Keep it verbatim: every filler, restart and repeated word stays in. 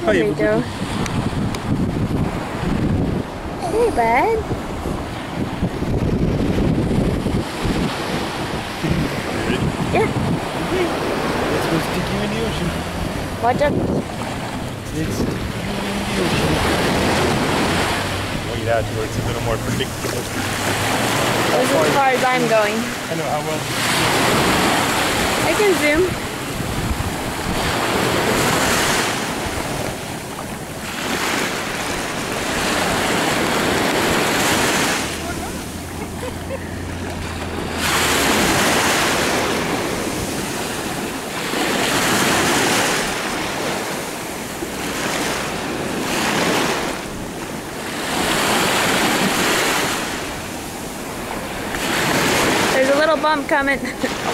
There you go. Hey, bud. Yeah. Let's go stick you in the ocean. Watch out. Let's stick you in the ocean. Wait out where it's a little more predictable. This is as far as I'm going. I know how well. I can zoom. There's a little bump coming.